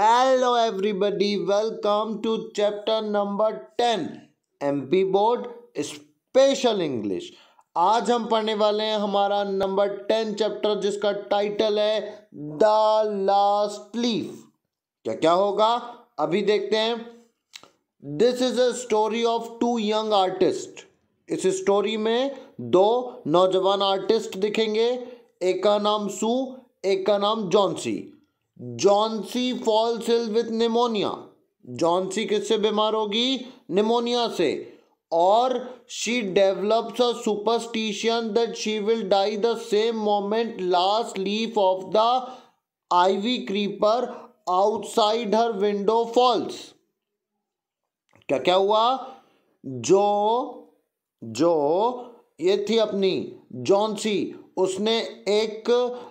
Hello everybody, welcome to chapter number 10 MP board special English. आज हम पढ़ने वाले हैं हमारा नंबर 10 चैप्टर जिसका टाइटल है द लास्ट लीफ। क्या क्या होगा अभी देखते हैं। This is a story of two young artist. इस स्टोरी में दो नौजवान आर्टिस्ट दिखेंगे, एक का नाम सू, एक का नाम Johnsy. Johnsy falls ill with pneumonia. Johnsy किससे बीमार होगी? निमोनिया से। और she develops a superstition that she will die the same moment last leaf of the ivy creeper outside her window falls. क्या क्या हुआ? जो ये थी अपनी जॉन्सी, उसने एक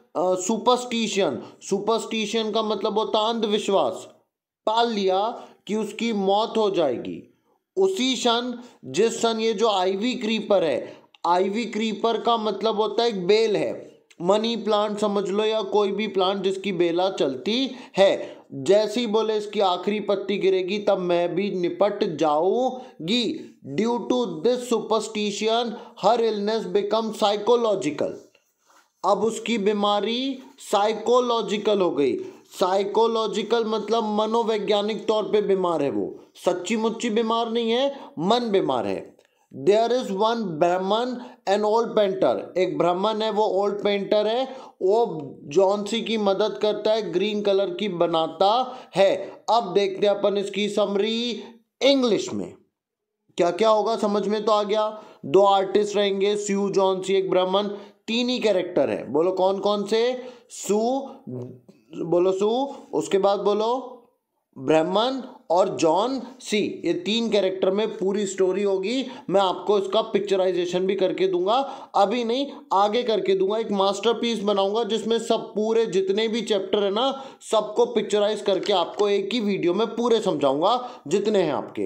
सुपरस्टिशन का मतलब होता अंधविश्वास, पाल लिया कि उसकी मौत हो जाएगी। उसी क्षण जिस क्षण ये जो आइवी क्रीपर है, आइवी क्रीपर का मतलब होता है एक बेल है, मनी प्लांट समझ लो या कोई भी प्लांट जिसकी बेला चलती है। जैसे ही बोले इसकी आखिरी पत्ती गिरेगी तब मैं भी निपट जाऊंगी। Due to this superstition her illness become psychological. अब उसकी बीमारी साइकोलॉजिकल हो गई। साइकोलॉजिकल मतलब मनोवैज्ञानिक तौर पे बीमार है, वो सच्ची मुच्ची बीमार नहीं है, मन बीमार है। There is one Behrman and old painter. एक ब्राह्मण है, वो ओल्ड पेंटर है, वो जॉन्सी की मदद करता है, ग्रीन कलर की बनाता है। अब देखते हैं अपन इसकी समरी इंग्लिश में। क्या क्या होगा समझ में तो आ गया। दो आर्टिस्ट रहेंगे, सू जॉन्सी एक ब्राह्मण, तीन ही कैरेक्टर है। बोलो कौन कौन से? सू, बोलो सू, उसके बाद बोलो ब्राह्मण और जॉन सी। ये तीन कैरेक्टर में पूरी स्टोरी होगी। मैं आपको इसका पिक्चराइजेशन भी करके दूंगा, अभी नहीं आगे करके दूंगा। एक मास्टरपीस बनाऊंगा जिसमें सब पूरे जितने भी चैप्टर है ना सबको पिक्चराइज करके आपको एक ही वीडियो में पूरे समझाऊंगा जितने हैं आपके।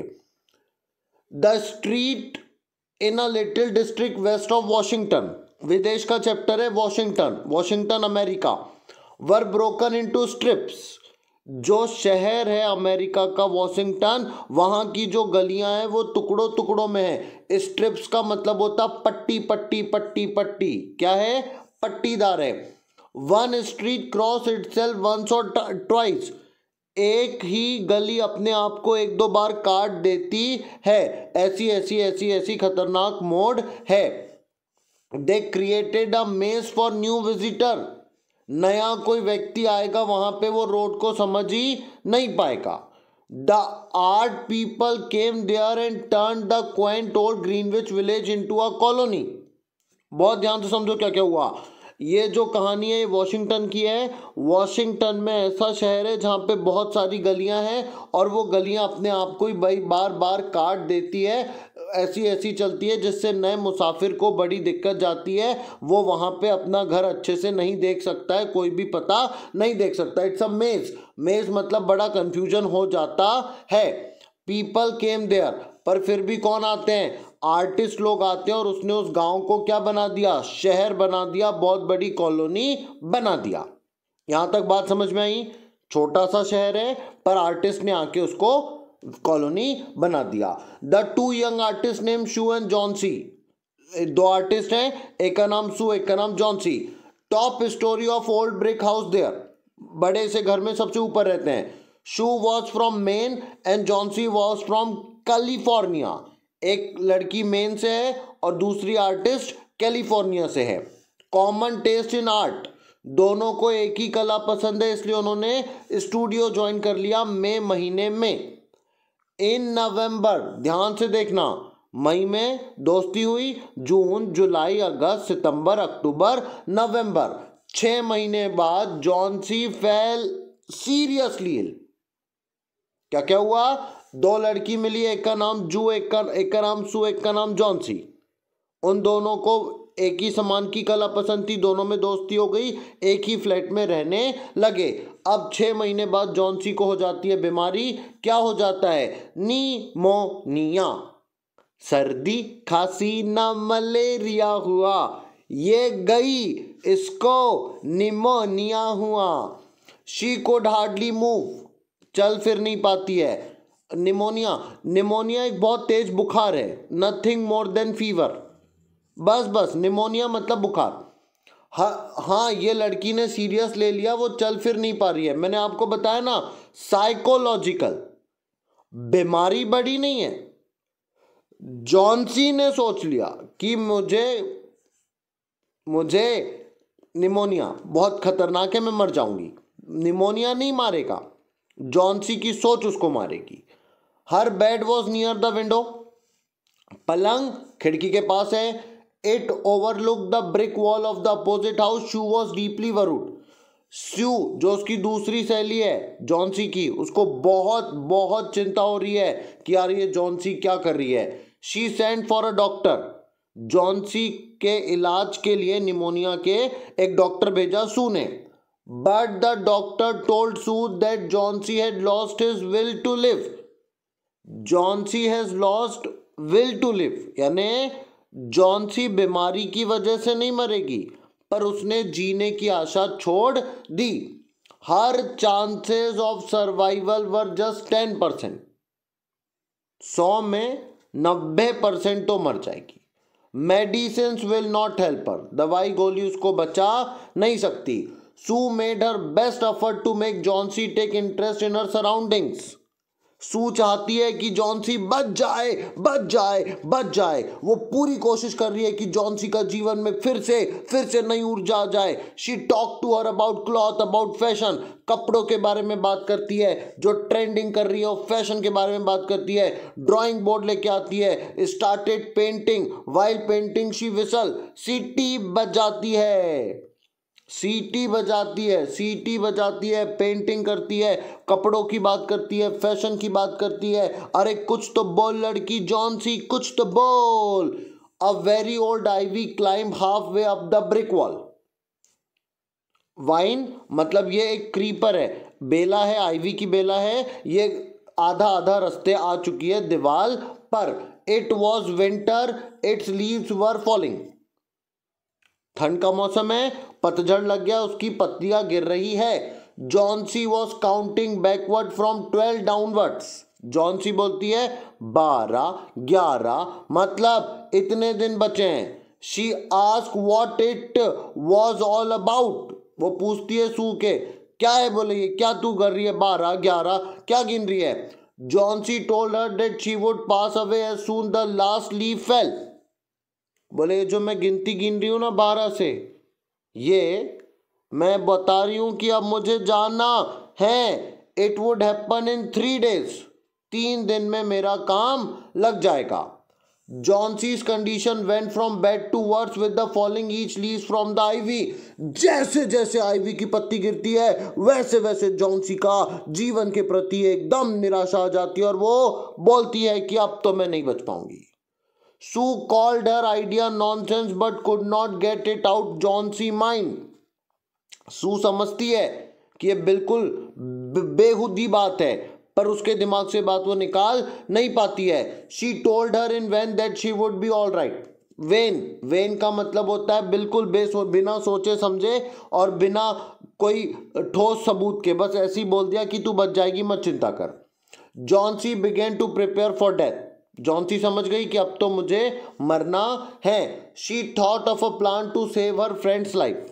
The street in a little district west of Washington, विदेश का चैप्टर है Washington America. Were broken into strips. जो शहर है अमेरिका का वॉशिंगटन, वहां की जो गलियां हैं वो टुकड़ों टुकड़ों में है। स्ट्रिप्स का मतलब होता पट्टी पट्टी पट्टी पट्टी। क्या है? पट्टीदार है। One street cross itself once or twice. एक ही गली अपने आप को एक दो बार काट देती है। ऐसी ऐसी ऐसी ऐसी खतरनाक मोड़ है। दे क्रिएटेड अ मेज फॉर न्यू विजिटर। नया कोई व्यक्ति आएगा वहां पे वो रोड को समझ ही नहीं पाएगा। The art people came there and turn the quaint old Greenwich village into a colony. बहुत ध्यान से समझो क्या क्या हुआ। ये जो कहानी है ये वॉशिंगटन की है। वॉशिंगटन में ऐसा शहर है जहाँ पे बहुत सारी गलियां हैं और वो गलियां अपने आप को ही बार बार काट देती है। ऐसी ऐसी चलती है जिससे नए मुसाफिर को बड़ी दिक्कत जाती है। वो वहाँ पे अपना घर अच्छे से नहीं देख सकता है, कोई भी पता नहीं देख सकता। इट्स अ मेज। मेज मतलब बड़ा कंफ्यूजन हो जाता है। पीपल केम देयर, पर फिर भी कौन आते हैं? आर्टिस्ट लोग आते हैं और उसने उस गांव को क्या बना दिया? शहर बना दिया, बहुत बड़ी कॉलोनी बना दिया। यहां तक बात समझ में आई? छोटा सा शहर है पर आर्टिस्ट ने आके उसको कॉलोनी बना दिया। The two young artist name Sue and Johnsy. दो आर्टिस्ट हैं, एक का नाम सू, एक का नाम Johnsy. Top story of old brick house there. बड़े से घर में सबसे ऊपर रहते हैं। Sue was from Maine and Johnsy was from California. एक लड़की मेन से है और दूसरी आर्टिस्ट कैलिफोर्निया से है। Common taste in art. दोनों को एक ही कला पसंद है, इसलिए उन्होंने स्टूडियो ज्वाइन कर लिया मई महीने में। इन नवंबर, ध्यान से देखना, मई में दोस्ती हुई, जून जुलाई अगस्त सितंबर अक्टूबर नवंबर, 6 महीने बाद जॉन्सी फेल सीरियसली इल। क्या क्या हुआ? दो लड़की मिली, एक का नाम जू, एक का नाम सू, एक का नाम जॉन्सी। उन दोनों को एक ही समान की कला पसंद थी, दोनों में दोस्ती हो गई, एक ही फ्लैट में रहने लगे। अब 6 महीने बाद जॉन्सी को हो जाती है बीमारी। क्या हो जाता है? निमोनिया। सर्दी खांसी ना मलेरिया हुआ, ये गई, इसको निमोनिया हुआ। She could hardly move. चल फिर नहीं पाती है। निमोनिया, निमोनिया एक बहुत तेज बुखार है, नथिंग मोर देन फीवर। बस निमोनिया मतलब बुखार। हाँ ये लड़की ने सीरियस ले लिया, वो चल फिर नहीं पा रही है। मैंने आपको बताया ना, साइकोलॉजिकल बीमारी बड़ी नहीं है। जॉनसी ने सोच लिया कि मुझे निमोनिया बहुत खतरनाक है, मैं मर जाऊंगी। निमोनिया नहीं मारेगा, जॉनसी की सोच उसको मारेगी। Her bed was near the window, पलंग खिड़की के पास है। It overlook the brick wall of the opposite house. Sue was deeply worried. Sue जो उसकी दूसरी सहेली है जॉनसी की, उसको बहुत बहुत चिंता हो रही है कि यार ये जॉनसी क्या कर रही है। She sent for a doctor. Johnsy के इलाज के लिए निमोनिया के एक डॉक्टर भेजा सू ने। But the doctor told Sue that Johnsy had lost his will to live. Johnsy has lost will to live, यानी जॉनसी बीमारी की वजह से नहीं मरेगी, पर उसने जीने की आशा छोड़ दी। Her chances of survival were just 10%। 100 में 90% तो मर जाएगी। Medicine will not help her. दवाई गोली उसको बचा नहीं सकती। Sue made her best effort to make Johnsy take interest in her surroundings. Sue चाहती है कि जॉनसी बच जाए बच जाए बच जाए। वो पूरी कोशिश कर रही है कि जॉनसी का जीवन में फिर से नई ऊर्जा आ जाए। She talk to her about cloth, about fashion. कपड़ों के बारे में बात करती है जो ट्रेंडिंग कर रही है, और फैशन के बारे में बात करती है। ड्राइंग बोर्ड लेके आती है। Started painting, while painting she whistle. सीटी बजाती है, सीटी बजाती है, पेंटिंग करती है, कपड़ों की बात करती है, फैशन की बात करती है। अरे कुछ तो बोल लड़की जॉनसी, कुछ तो बोल। A very old ivy climb half way up the brick wall. Vine मतलब ये एक क्रीपर है, बेला है, आइवी की बेला है, ये आधा आधा रास्ते आ चुकी है दीवार पर। It was winter, its leaves were falling. ठंड का मौसम है, पतझड़ लग गया, उसकी पत्तियां गिर रही है। Johnsy was counting backward from 12 downwards. Johnsy बोलती है 12, 11, मतलब इतने दिन बचे हैं। She ask what it was all about. वो पूछती है सू के, क्या है? बोले ये क्या तू कर रही है? 12, 11 क्या गिन रही है? Johnsy told her that she would pass away as soon the last leave fell. बोले जो मैं गिनती गिन रही हूँ ना 12 से, ये मैं बता रही हूँ कि अब मुझे जाना है। It would happen in 3 days। 3 दिन में मेरा काम लग जाएगा। Johnsy's condition went from bad to worse with the falling each leaves from the ivy. जैसे जैसे आइवी की पत्ती गिरती है वैसे वैसे जॉनसी का जीवन के प्रति एकदम निराशा आ जाती है, और वो बोलती है कि अब तो मैं नहीं बच पाऊंगी। Sue called her idea nonsense but could not get it out Johnsy mind। सू समझती है कि ये बिल्कुल बेहुदी बात है, पर उसके दिमाग से बात वो निकाल नहीं पाती है। She told her in vain that she would be all right। Vine का मतलब होता है बिल्कुल बिना सोचे समझे और बिना कोई ठोस सबूत के, बस ऐसे ही बोल दिया कि तू बच जाएगी, मत चिंता कर। Johnsy began to prepare for death। Johnsy समझ गई कि अब तो मुझे मरना है। She thought of a plan to save her friend's life.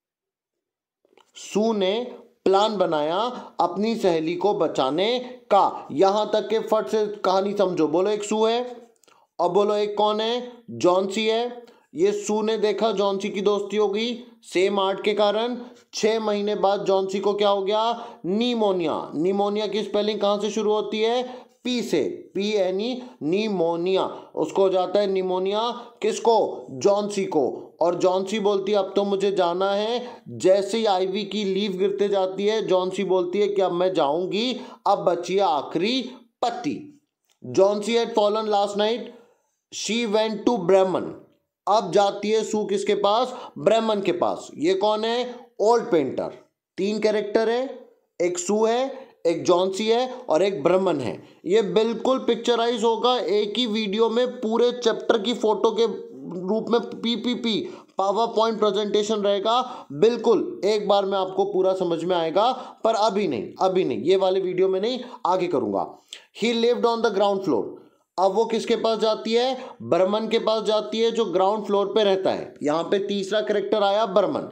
Sue ने प्लान बनाया अपनी सहेली को बचाने का। यहां तक के फट से कहानी समझो। बोलो एक सू है और बोलो एक कौन है? जॉनसी है। ये सू ने देखा जॉनसी की दोस्ती हो गई सेम आर्ट के कारण। 6 महीने बाद जॉनसी को क्या हो गया? निमोनिया। निमोनिया की स्पेलिंग कहां से शुरू होती है? पी से, PNE, निमोनिया। उसको हो जाता है निमोनिया। किसको? जॉनसी को। और जॉनसी बोलती है अब तो मुझे जाना है। जैसे ही आइवी की लीफ गिरते जाती है जॉनसी बोलती है कि अब मैं जाऊंगी, अब बची है आखिरी पत्ती। Johnsy had fallen last night. She went to Behrman. अब जाती है सू किसके पास? ब्राह्मण के पास। ये कौन है? Old painter. 3 कैरेक्टर है, एक सू है, एक जॉनसी है और एक ब्राह्मण है। ये बिल्कुल पिक्चराइज होगा एक ही वीडियो में, पूरे चैप्टर की फोटो के रूप में PPP पावर पॉइंट प्रेजेंटेशन रहेगा, बिल्कुल एक बार में आपको पूरा समझ में आएगा, पर अभी नहीं, ये वाले वीडियो में नहीं, आगे करूंगा। He lived on the ground floor. अब वो किसके पास जाती है? बर्मन के पास जाती है, जो ग्राउंड फ्लोर पे रहता है। यहां पे तीसरा कैरेक्टर आया Burman.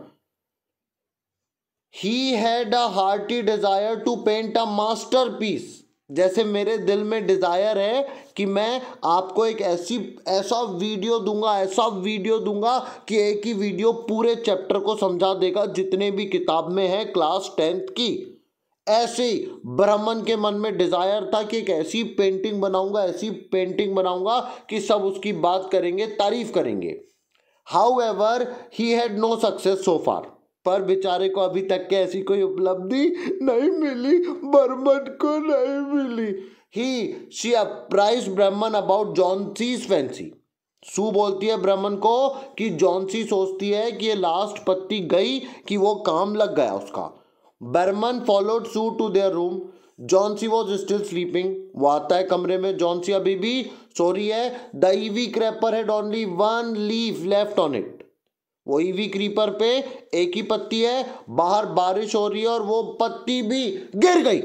He had a hearty desire to paint a masterpiece। जैसे मेरे दिल में डिजायर है कि मैं आपको एक ऐसा वीडियो दूंगा कि एक ही वीडियो पूरे चैप्टर को समझा देगा, जितने भी किताब में है क्लास 10th की। ऐसे ही ब्राह्मण के मन में डिजायर था कि एक ऐसी पेंटिंग बनाऊंगा कि सब उसकी बात करेंगे, तारीफ करेंगे। However, he had no success so far। पर बेचारे को अभी तक के ऐसी कोई उपलब्धि नहीं मिली, बर्मन को नहीं मिली। शी अप्राइज्ड ब्राह्मण अबाउट जॉन्सीज फैंसी। सू बोलती है ब्राह्मण को कि जॉन्सी सोचती है कि ये लास्ट पत्ती गई कि वो काम लग गया उसका। Behrman followed Sue to their room. Johnsy was still sleeping. वो आता है कमरे में, जॉन्सी अभी भी सो रही है। The ivy creeper had only one leaf left on it. वो ईवी क्रीपर पे एक ही पत्ती है, बाहर बारिश हो रही है और वो पत्ती भी गिर गई।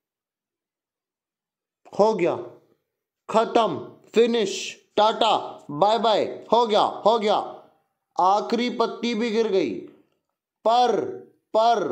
हो गया, खत्म, फिनिश, टाटा, बाय बाय, हो गया, आखिरी पत्ती भी गिर गई। पर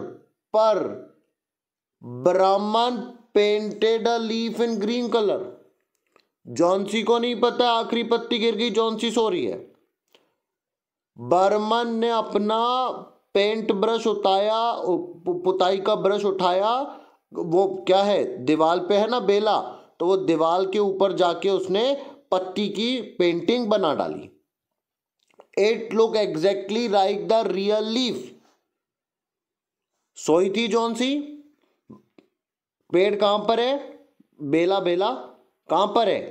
Behrman painted a leaf in green colour. Johnsy को नहीं पता आखिरी पत्ती गिर गई, जॉन्सी सो रही है। बर्मन ने अपना पेंट ब्रश उठाया, पुताई का ब्रश उठाया, वो क्या है दीवार पे है ना बेला, तो वो दीवार के ऊपर जाके उसने पत्ती की पेंटिंग बना डाली। It look exactly like the real leaf. सोई थी जॉन्सी। पेड़ कहां पर है? बेला कहां पर है?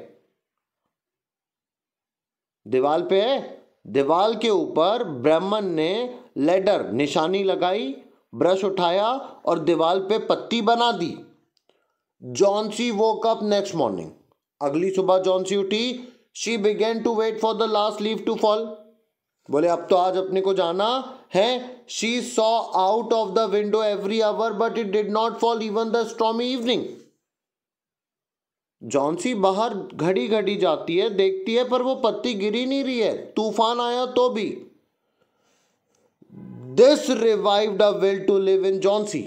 दीवार पे है। दीवार के ऊपर ब्राह्मण ने लेडर निशानी लगाई, ब्रश उठाया और दीवार पे पत्ती बना दी। Johnsy woke up next morning. अगली सुबह जॉन्सी उठी। She began to wait for the last leaf to fall. बोले अब तो आज अपने को जाना है। She saw out of the window every hour but it did not fall even the stormy evening. Johnsy बाहर घड़ी जाती है, देखती है, पर वो पत्ती गिरी नहीं रही है, तूफान आया तो भी। This revived a will to live in Johnsy.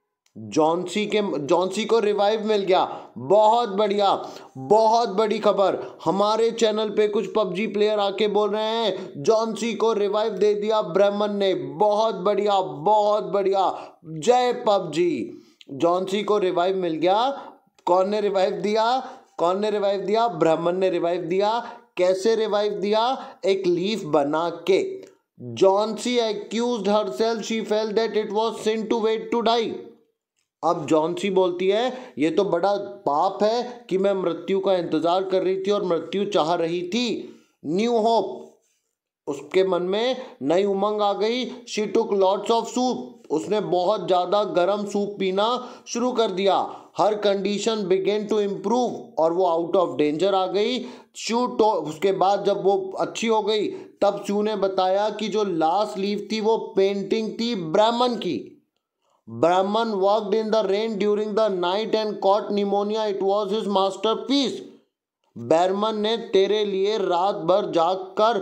Johnsy को रिवाइव मिल गया। बहुत बढ़िया, बहुत बड़ी खबर। हमारे चैनल पे कुछ पबजी प्लेयर आके बोल रहे हैं जॉन्सी को रिवाइव दे दिया ब्राह्मण ने। बहुत बढ़िया, जय पबजी। जॉन्सी को रिवाइव मिल गया। कौन ने रिवाइव दिया? ब्राह्मण ने रिवाइव दिया। कैसे रिवाइव दिया? एक लीफ बना के। Johnsy accused herself, she felt that it was sin to wait to die. अब जॉन्सी बोलती है ये तो बड़ा पाप है कि मैं मृत्यु का इंतजार कर रही थी और मृत्यु चाह रही थी। न्यू होप, उसके मन में नई उमंग आ गई। She took lots of soup. उसने बहुत ज्यादा गर्म सूप पीना शुरू कर दिया। Her condition began to improve, और वो आउट ऑफ डेंजर आ गई। उसके बाद जब वो अच्छी हो गई तब शू ने बताया कि जो लास्ट लीफ थी वो पेंटिंग थी ब्राह्मण की। Behrman worked in the rain during the night and caught pneumonia. It was his masterpiece. Behrman ने तेरे लिए रात भर जागकर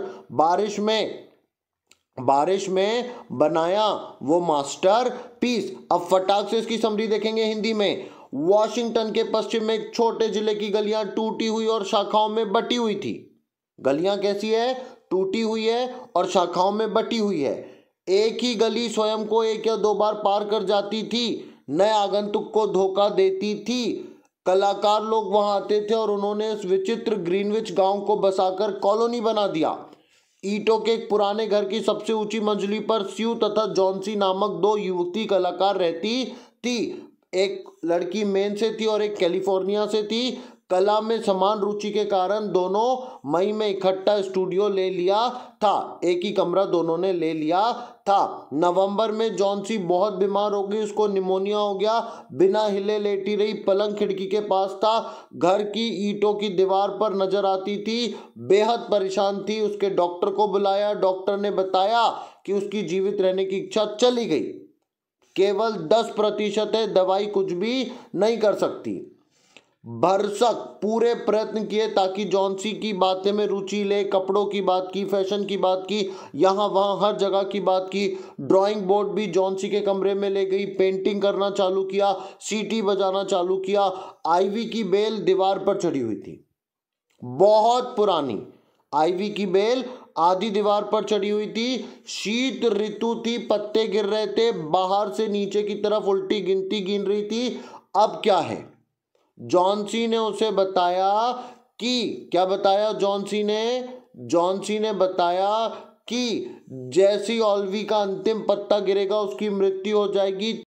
बारिश में बनाया वो मास्टर पीस। अब फटाक से इसकी समरी देखेंगे हिंदी में। वॉशिंगटन के पश्चिम में एक छोटे जिले की गलियां टूटी हुई और शाखाओं में बटी हुई थी। गलियां कैसी है? टूटी हुई है और शाखाओं में बटी हुई है। एक ही गली स्वयं को एक या दो बार पार कर जाती थी, नए आगंतुक को धोखा देती थी। कलाकार लोग वहां आते थे और उन्होंने इस विचित्र ग्रीनविच गांव को बसाकर कॉलोनी बना दिया। ईंटों के एक पुराने घर की सबसे ऊंची मंजिली पर स्यू तथा जॉन्सी नामक दो युवती कलाकार रहती थी। एक लड़की मेन से थी और एक कैलिफोर्निया से थी। कला में समान रुचि के कारण दोनों मई में इकट्ठा स्टूडियो ले लिया था, एक ही कमरा दोनों ने ले लिया था। नवंबर में जॉन्सी बहुत बीमार हो गई, उसको निमोनिया हो गया, बिना हिले लेटी रही, पलंग खिड़की के पास था, घर की ईंटों की दीवार पर नजर आती थी, बेहद परेशान थी। उसके डॉक्टर को बुलाया, डॉक्टर ने बताया कि उसकी जीवित रहने की इच्छा चली गई, केवल 10% है, दवाई कुछ भी नहीं कर सकती। भरसक पूरे प्रयत्न किए ताकि जॉन्सी की बातें में रुचि ले, कपड़ों की बात की, फैशन की बात की, यहाँ वहाँ हर जगह की बात की। ड्राइंग बोर्ड भी जॉन्सी के कमरे में ले गई, पेंटिंग करना चालू किया, सीटी बजाना चालू किया। आईवी की बेल दीवार पर चढ़ी हुई थी, बहुत पुरानी आईवी की बेल आधी दीवार पर चढ़ी हुई थी। शीत ऋतु थी, पत्ते गिर रहे थे, बाहर से नीचे की तरफ उल्टी गिनती गिन रही थी। अब क्या है? जॉन्सी ने उसे बताया कि, क्या बताया जॉन्सी ने बताया कि जैसी ऑल्वी का अंतिम पत्ता गिरेगा उसकी मृत्यु हो जाएगी।